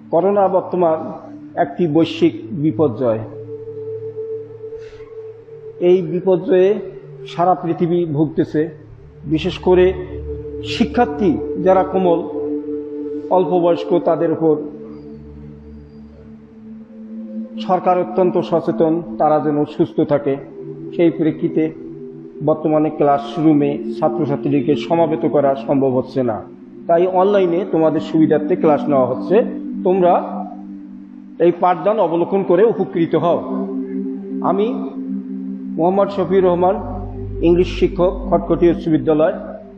Corona বর্তমান একটি বৈশ্বিক বিপর্যয়। এই বিপর্যয়ে সারা পৃথিবী ভুগতেছে, বিশেষ করে শিক্ষার্থী যারা কোমল অল্প বয়স্ক তাদের উপর সরকার অত্যন্ত সচেতন তারা যেন সুস্থ থাকে। সেই প্রেক্ষিতে বর্তমানে ক্লাসরুমে ছাত্রছাত্রীদেরকে সমাবেত করা সম্ভব হচ্ছে না, তাই অনলাইনে তোমাদের সুবিধার্থে ক্লাস নেওয়া হচ্ছে। তোমরা এই পাঠদান অবলোকন করে উপকৃত হও। আমি মোহাম্মদ শফিউর রহমান, ইংলিশ শিক্ষক, খটখটি উচ্চ বিদ্যালয়।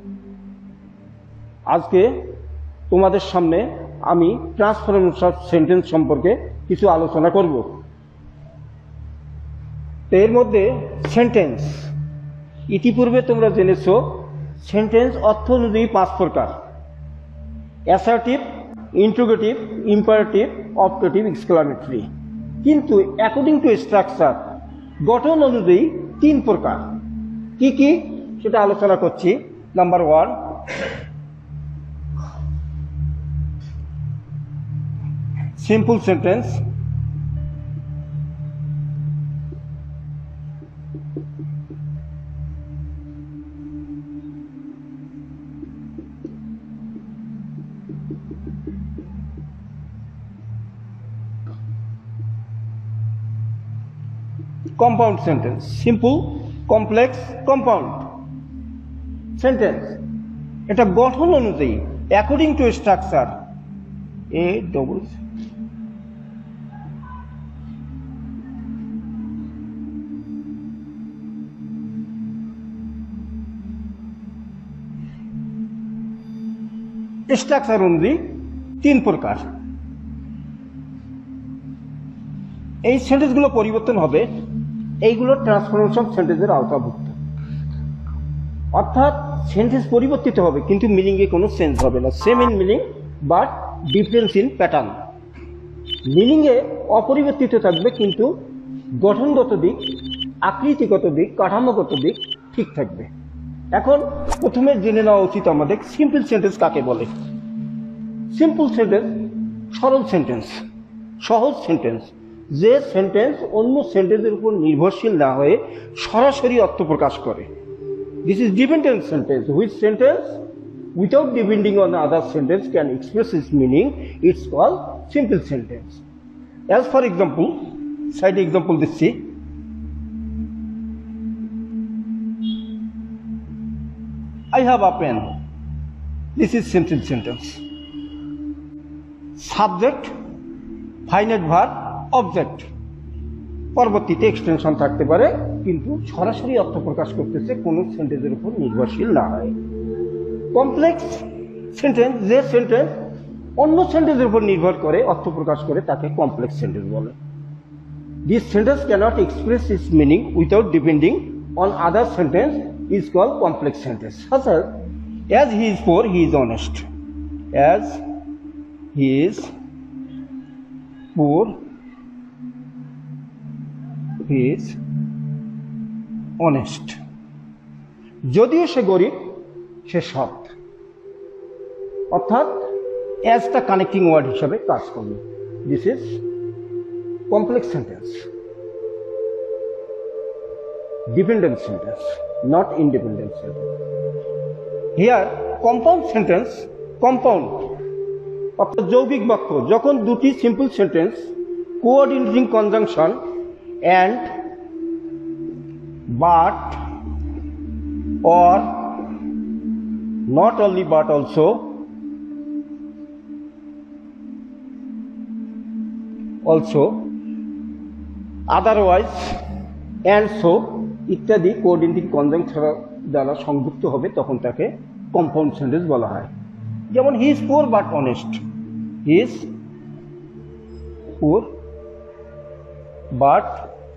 আজকে তোমাদের সামনে আমি ট্রান্সফরমেশন অফ সেন্টেন্স সম্পর্কে কিছু আলোচনা করব। এর মধ্যে সেন্টেন্স, ইতিপূর্বে তোমরা জেনেছো সেন্টেন্স অর্থ অনুযায়ী 5 প্রকার: assertive, interrogative, imperative, objective, exclamatory. কিন্তু অ্যাকর্ডিং টু স্ট্রাকচার, গঠন অনুযায়ী 3 প্রকার। কি কি সেটা আলোচনা করছি। Number 1, simple sentence. Compound sentence, simple, complex, compound sentence. এটা গঠন অনুযায়ী, অ্যাকর্ডিং টু স্ট্রাকচার। এ ডবল স্ট্রাকচার অনুযায়ী 3 প্রকার। এই সেন্টেন্সগুলো পরিবর্তন হবে, এইগুলো ট্রান্সফরমেশন সেন্টেন্সের আওতাভুক্ত। অর্থাৎ সেন্টেন্স পরিবর্তিত হবে কিন্তু মিনিংয়ে কোনো চেঞ্জ হবে না। Same in meaning but difference in pattern. মিনিংয়ে অপরিবর্তিত থাকবে কিন্তু গঠনগত দিক, আকৃতিগত দিক, কাঠামোগত দিক ঠিক থাকবে। এখন প্রথমে জেনে নেওয়া উচিত আমাদের সিম্পল সেন্টেন্স কাকে বলে। সিম্পল সেন্টেন্স সরল সেন্টেন্স, সহজ সেন্টেন্স, যে সেন্টেন্স অন্য সেন্টেন্সের উপর নির্ভরশীল না হয়ে সরাসরি অর্থ প্রকাশ করে। This is dependent sentence, which sentence without depending on other sentence can express its meaning. It's called simple sentence. As for example, side example দিচ্ছি। I have a pen. This is simple sentence. Subject, finite verb, object. পরবর্তীতে extension থাকতে পারে কিন্তু সরাসরি অর্থ প্রকাশ করতেছে কোন সেন্টেন্সের উপর নির্ভরশীল না হয়। কমপ্লেক্স সেন্টেন্স, যে সেন্টেন্স অন্য সেন্টেন্সের উপর নির্ভর করে অর্থ প্রকাশ করে তাকে কমপ্লেক্স সেন্টেন্স বলে। This sentence cannot express its meaning without depending on other sentence is called complex sentence. Suppose, as he is poor he is honest. As he is poor he is honest. যদিও সে গরিব সে সৎ। অর্থাৎ অ্যাজটা connecting word হিসাবে কাজ করবে। This is complex sentence, dependent sentence, not independent sentence. Here compound sentence, compound অর্থাৎ যৌগিক বাক্য, যখন দুটি simple sentence coordinating conjunction and but or not only but also otherwise and so ইত্যাদি কোঅর্ডিনেটিং কনজাংশন দ্বারা সংযুক্ত হবে, তখন তাকে কম্পাউন্ড সেন্টেন্স বলা হয়। যেমন he is poor but honest. He is poor but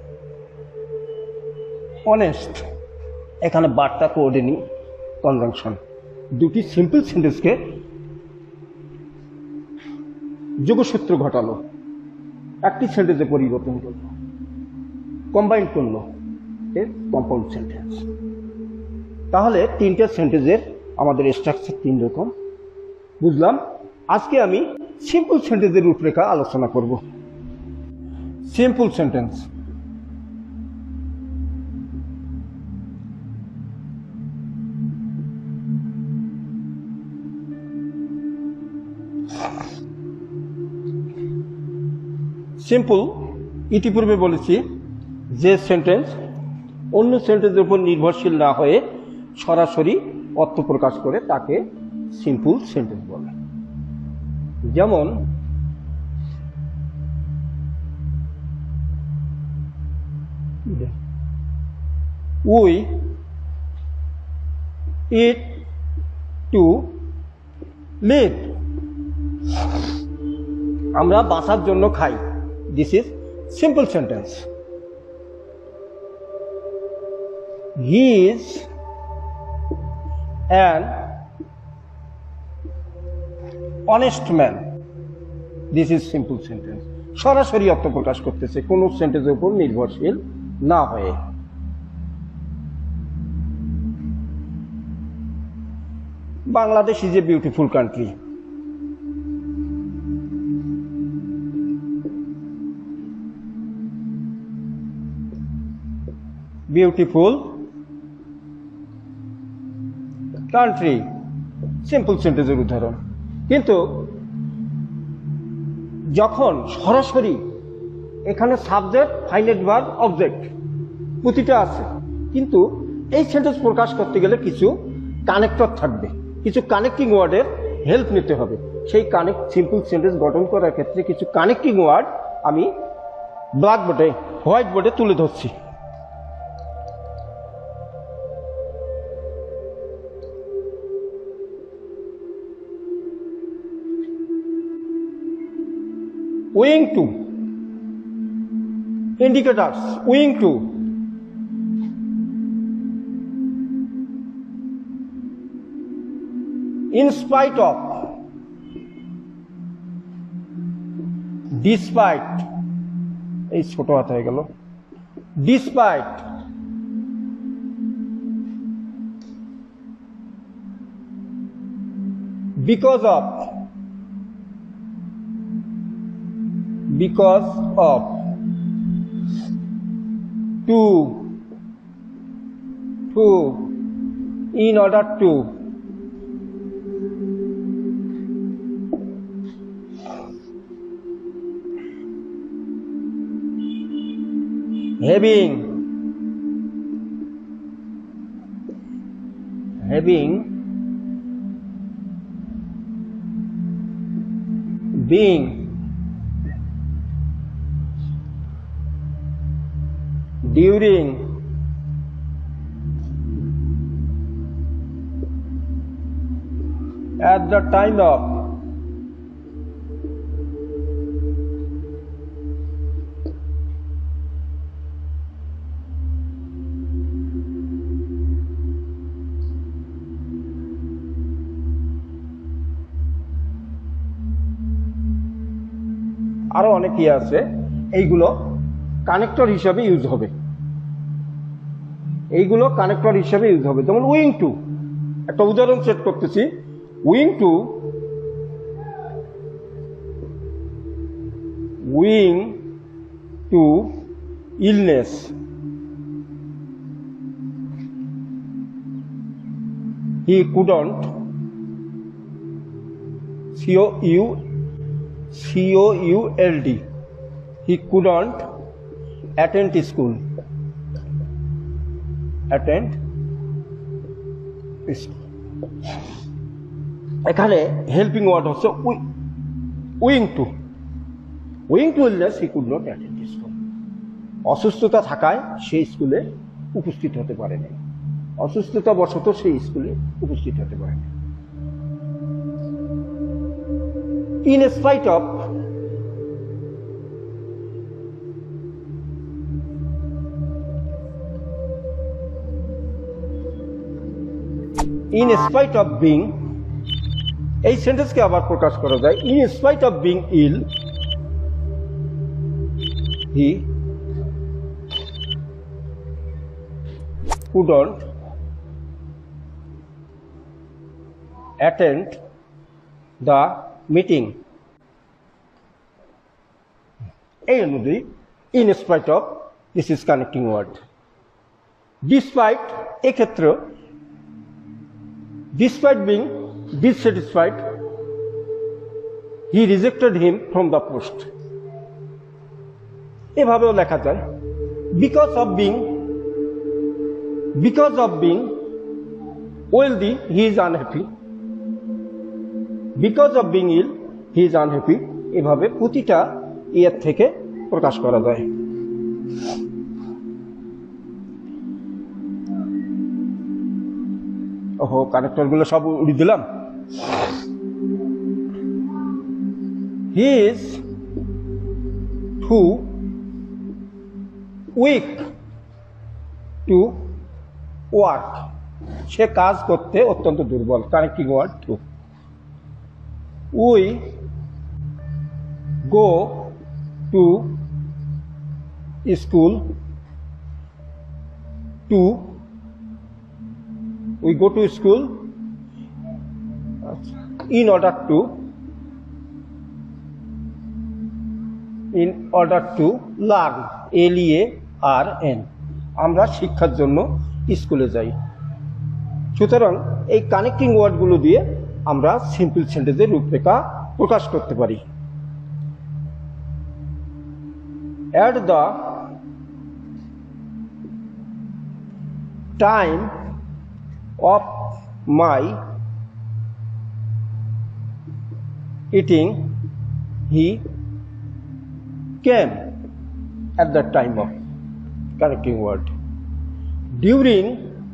honest. এখানে বাটটা কোঅর্ডিনেটিং কনজাংশন, দুটি সিম্পল সেন্টেন্সকে যোগসূত্র ঘটালো, একটি সেন্টেন্সে পরিবর্তন করলো, কম্বাইন করলো, এর কম্পাউন্ড সেন্টেন্স। তাহলে 3টে সেন্টেন্সের আমাদের স্ট্রাকচার 3 রকম বুঝলাম। আজকে আমি সিম্পল সেন্টেন্সের রূপরেখা আলোচনা করব। Simple sentence. সিম্পল ইতিপূর্বে বলেছি যে সেন্টেন্স অন্য সেন্টেন্সের উপর নির্ভরশীল না হয়ে সরাসরি অর্থ প্রকাশ করে তাকে সিম্পল সেন্টেন্স বলে। যেমন উই ইট টু লিভ, আমরা বাঁচার জন্য খাই। This is simple sentence. He is an honest man, this is simple sentence. সরাসরি অর্থ প্রকাশ করতেছে কোনো সেন্টেন্সের উপর নির্ভরশীল না হয়ে। Bangladesh is a beautiful country. Beautiful country simple সেন্টেন্সের উদাহরণ। কিন্তু যখন সরাসরি এখানে সাবজেক্ট, ফাইনাইট ভার্ব, অবজেক্ট প্রতিটা আছে, কিন্তু এই সেন্টেন্স প্রকাশ করতে গেলে কিছু কানেক্টর থাকবে, কিছু কানেক্টিং ওয়ার্ডের হেল্প নিতে হবে। সেই সিম্পল সেন্টেন্স গঠন করার ক্ষেত্রে কিছু কানেক্টিং ওয়ার্ড আমি ব্ল্যাকবোর্ডে, হোয়াইট বোর্ডে তুলে ধরছি। Owing to, indicators, owing to, in spite of, despite, এই ছোট হাত হয়ে গেল, despite, because of, because of, to, in order to, having, being, during, at the time of, আরো অনেকই আছে। এইগুলো কানেক্টর হিসাবে ইউজ হবে, এইগুলো কানেক্টর হিসাবে ইউজ হবে। যেমন উইং টু, একটা উদাহরণ সেট করতেছি। Owing to illness, he couldn't, COULD, he couldn't attend school. এখানে হেল্পিং ওয়ার্ড হচ্ছে owing to illness, he could not attend school. অসুস্থতা থাকায় সেই স্কুলে উপস্থিত হতে পারেনি, অসুস্থতা বশত সেই স্কুলে উপস্থিত হতে পারেনি। In spite of, in spite of being, এই সেন্টেন্সকে আবার প্রকাশ করা যায় in spite of being ill, he couldn't attend the meeting. এই অনুযায়ী in spite of this is connecting word. Despite এক্ষেত্রে despite being dissatisfied he rejected him from the post, এভাবেও লেখা যায়। Because of being wealthy he is unhappy, because of being ill he is unhappy, এভাবে প্রতিটা ইয়ের থেকে প্রকাশ করা যায়। ওহো, কানেক্টর গুলো সব উড়িয়ে দিলাম। He is too weak to work, সে কাজ করতে অত্যন্ত দুর্বল, connecting word too. We go to school too, we go to school in order to learn, LEARN, আমরা শিক্ষার জন্য স্কুলে যাই। সুতরাং এই কানেক্টিং ওয়ার্ডগুলো দিয়ে আমরা সিম্পল সেন্টেন্সের রূপরেখা প্রকাশ করতে পারি। At the time of my eating, he came. At the time of, connecting word. During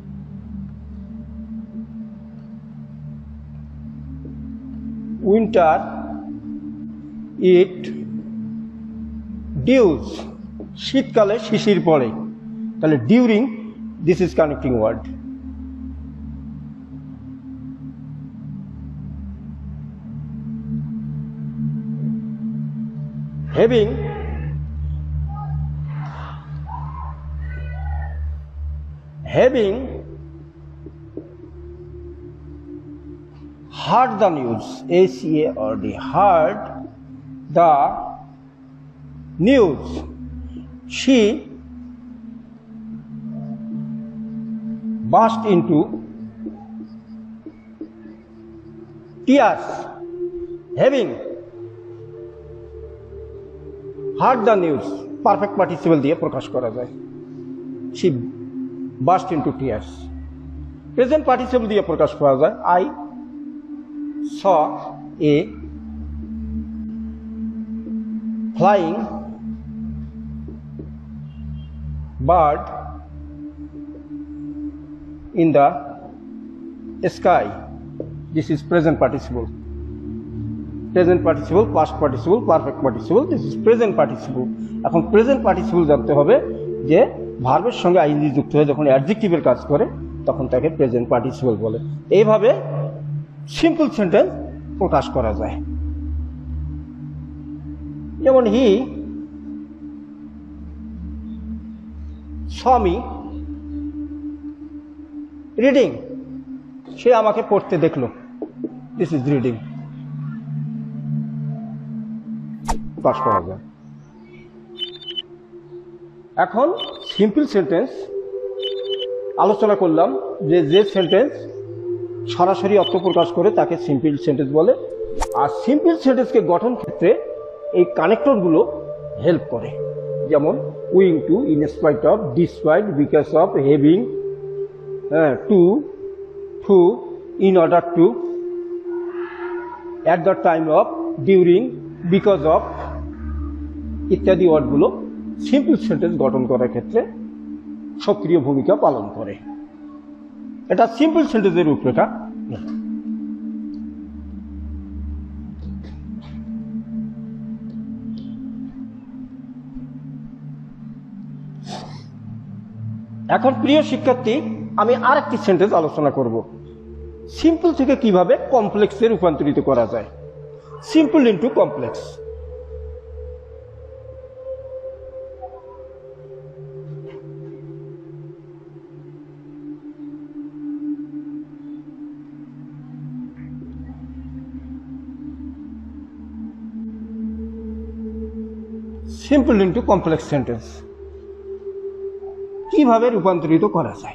winter it dews, শীতকালে শিশির পড়ে, তাহলে during this is connecting word. Having heard the news, HEARD, heard the news, she burst into tears. Having heard the news, perfect participle দিয়ে প্রকাশ করা যায়। she burst into tears। Present participle দিয়ে প্রকাশ করা যায়। I saw a flying bird in the sky, this is present participle। Present participle, past participle, perfect participle, this is present participle. এখন present participle জানতে হবে যে ভার্বের সঙ্গে আইএনজি যুক্ত হয়ে যখন অ্যাডজেক্টিভের কাজ করে তখন তাকে প্রেজেন্ট পার্টিসিপল বলে। এইভাবে সিম্পল সেন্টেন্স প্রকাশ করা যায়। যেমন হি saw me reading, সে আমাকে পড়তে দেখলো, দিস ইজ রিডিং, প্রকাশ করা যায়। এখন সিম্পল সেন্টেন্স আলোচনা করলাম যে সেন্টেন্স সরাসরি অর্থ প্রকাশ করে তাকে সিম্পল সেন্টেন্স বলে। আর সিম্পল সেন্টেন্সকে গঠন ক্ষেত্রে এই কানেক্টরগুলো হেল্প করে, যেমন owing to, in spite of, despite, because of, having, too, to, in order to, at the time of, during, because of ইত্যাদি ওয়ার্ডগুলো সিম্পল সেন্টেন্স গঠন করার ক্ষেত্রে সক্রিয় ভূমিকা পালন করে। এটা সিম্পল সেন্টেন্সের রূপরেখা। এখন প্রিয় শিক্ষার্থী, আমি আরেকটি সেন্টেন্স আলোচনা করব, সিম্পল থেকে কিভাবে কমপ্লেক্সে রূপান্তরিত করা যায়। Simple into complex. Simple into complex sentence কিভাবে রূপান্তরিত করা যায়।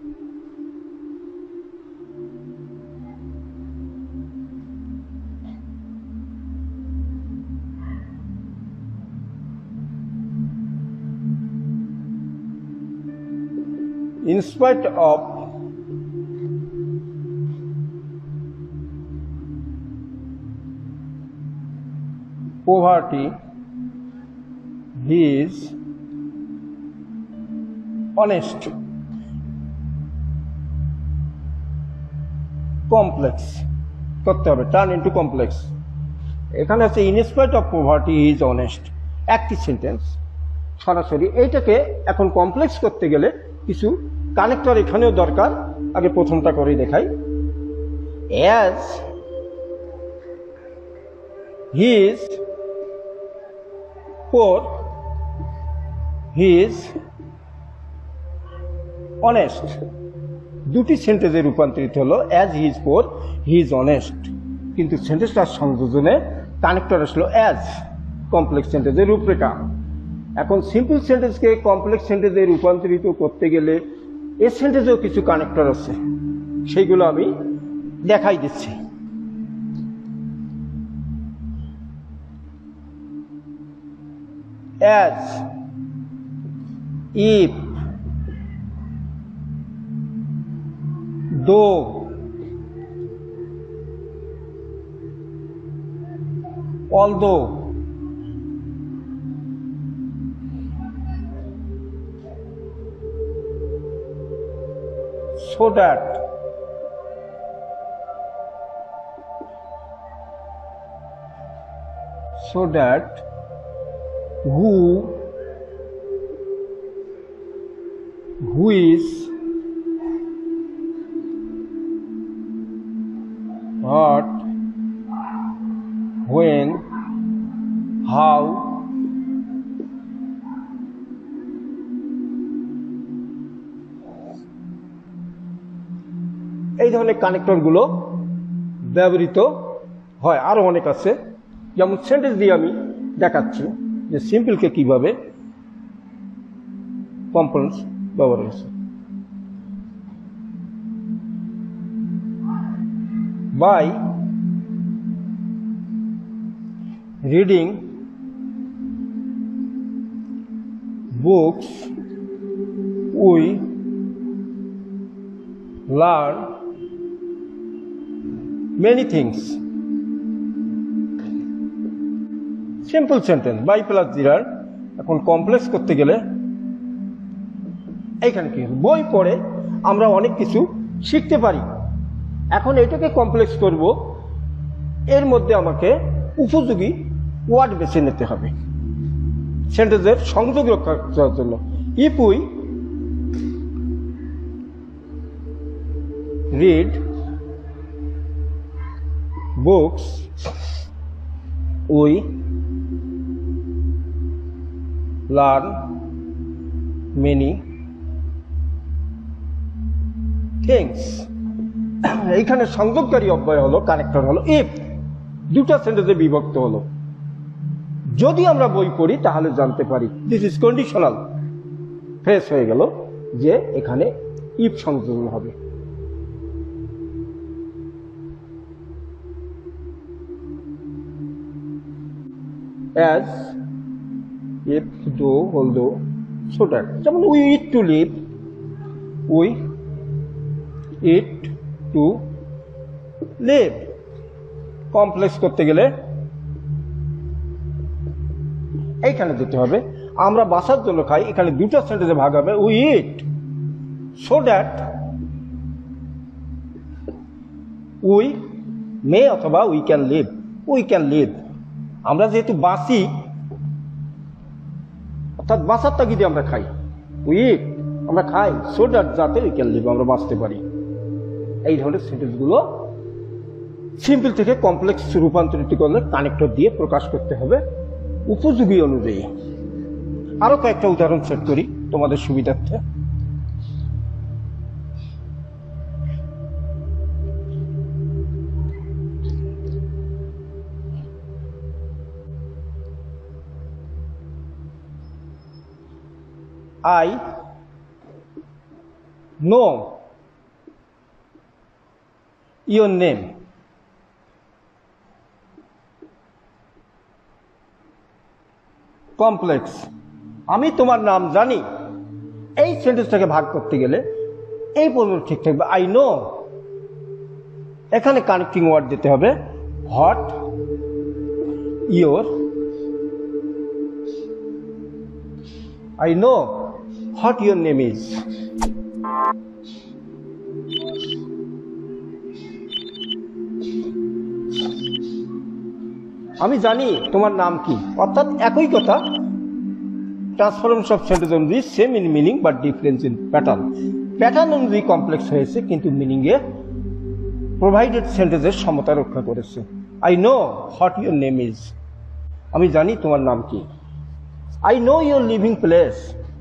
In spite of poverty, he is honest. Complex করতে হবে, টার্ন ইনটু কমপ্লেক্স। এখানে আছে in spite of poverty he is honest, একটি সেন্টেন্স সরাসরি। এইটাকে এখন কমপ্লেক্স করতে গেলে কিছু কানেক্টর এখানেও দরকার। আগে প্রথমটা করেই দেখাই। As he is poor he is honest, দুটি সেন্টেন্সে রূপান্তরিত হলো as he is poor he is honest, কিন্তু সেন্টেন্সটার সংযোজনে কানেক্টর আসলো অ্যাজ, কমপ্লেক্স সেন্টেন্সের রূপরেখা। এখন সিম্পল সেন্টেন্সকে কমপ্লেক্স সেন্টেন্সে রূপান্তরিত করতে গেলে এই সেন্টেন্সেও কিছু কানেক্টর আছে, সেইগুলো আমি দেখাই দিচ্ছি। As, if, though, although, so that, who is, what, when, how, এই ধরনের কানেক্টরগুলো ব্যবহৃত হয়। আরো অনেক আছে, যেমন সেন্টেন্স দিয়ে আমি দেখাচ্ছি যে সিম্পলকে কিভাবে কম্পোনেন্টস ব্যবহার হয়েছে। By reading books we learn many things. Simple sentence by plus gerund. এখন কমপ্লেক্স করতে গেলে এইখানে কি বই পড়ে আমরা অনেক কিছু শিখতে পারি। এখন এটাকে কমপ্লেক্স করব, এর মধ্যে আমাকে উপযোগী ওয়ার্ড বেছে নিতে হবে সেন্টেন্সের সংযোগ রক্ষা করার জন্য। If we read books we learn many things. এইখানে সংযোগকারী অব্যয় হলো, কানেক্টর হলো ইফ, দুটা সেন্টেন্সে বিভক্ত হলো। যদি আমরা বই পড়ি তাহলে জানতে পারি, দিস ইজ কন্ডিশনাল ফ্রেজ হয়ে গেল যে এখানে ইফ সংযোজন হবে। As, if, though, although, so that. যেমন we eat to live, we eat to live. Complex করতে গেলে এইখানে দিতে হবে আমরা বাঁচার জন্য খাই, এখানে দুটো সেন্টেন্সে ভাগ হবে we eat so that we may অথবা we can live. We can live, আমরা যেহেতু বাঁচি অর্থাৎ বাঁচার তাগিদে আমরা খাই, উই ইট আমরা খাই, সো দ্যাট যাতে উই ক্যান লিভ আমরা বাঁচতে পারি। এই ধরনের সেন্টেন্সগুলো সিম্পল থেকে কমপ্লেক্স রূপান্তরিত করলে কানেক্টর দিয়ে প্রকাশ করতে হবে উপযোগী অনুযায়ী। আরো কয়েকটা উদাহরণ সেট করি তোমাদের সুবিধার্থে। I know your name. Complex, আমি তোমার নাম জানি। এই সেন্টেন্সটাকে ভাগ করতে গেলে এই পর্যন্ত ঠিক থাকবে, আই নো। এখানে কানেক্টিং ওয়ার্ড দিতে হবে, what your, I know what your name is. আমি জানি তোমার নাম কি, অর্থাৎ একই কথা, ট্রান্সফরমেশন অফ সেন্টেন্স অনুযায়ী same in meaning but difference in pattern. Pattern অনুযায়ী কমপ্লেক্স হয়েছে কিন্তু মিনিংয়ে প্রোভাইডেড সেন্টেন্সের সমতা রক্ষা করেছে। I know what your name is, আমি জানি তোমার নাম কি। I know your living place.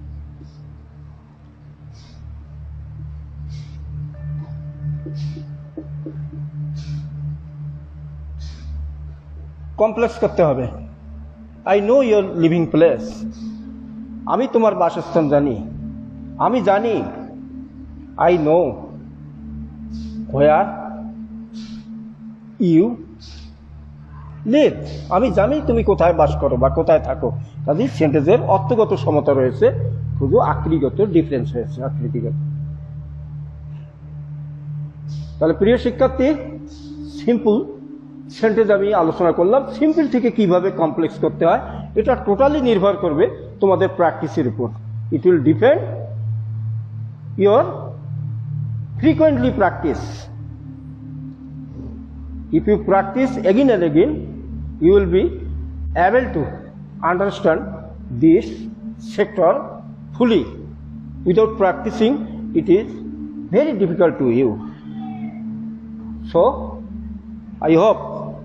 Complex করতে হবে, I know your living place. আমি তোমার বাসস্থান জানি, আমি জানি। I know where you live. আমি জানি তুমি কোথায় বাস করো বা কোথায় থাকো। কাজেই সেন্টেন্সের অর্থগত সমতা রয়েছে, শুধু আকৃতিগত ডিফারেন্স হয়েছে, আকৃতিগত। তাহলে প্রিয় শিক্ষার্থী, সিম্পল সেন্টেন্স আমি আলোচনা করলাম। সিম্পল থেকে কিভাবে কমপ্লেক্স করতে হয় এটা টোটালি নির্ভর করবে তোমাদের প্র্যাকটিসের উপর। It will depend your frequently practice. If you practice again and again, you will be able to understand this sector fully. Without practicing, it is very difficult to you. So, I hope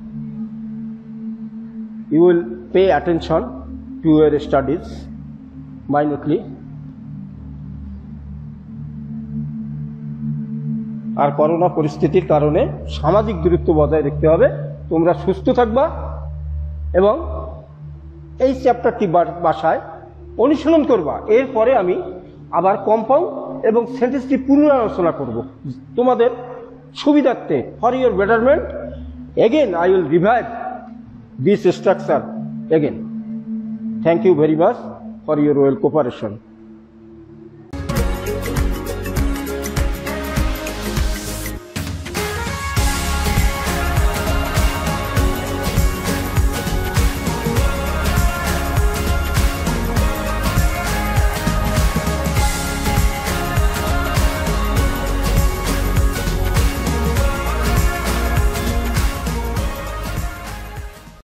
you will pay attention to your studies minutely. আর corona পরিস্থিতির কারণে সামাজিক দূরত্ব বজায় রাখতে হবে। তোমরা সুস্থ থাকবা এবং এই চ্যাপ্টারটি বাসায় অনুশীলন করবা। এরপরে আমি আবার কম্পাউন্ড এবং সেন্টেন্সটি পুনরালোচনা করব তোমাদের সুবিধার্থে, for your betterment. Again I will revive this structure again. Thank you very much for your well cooperation.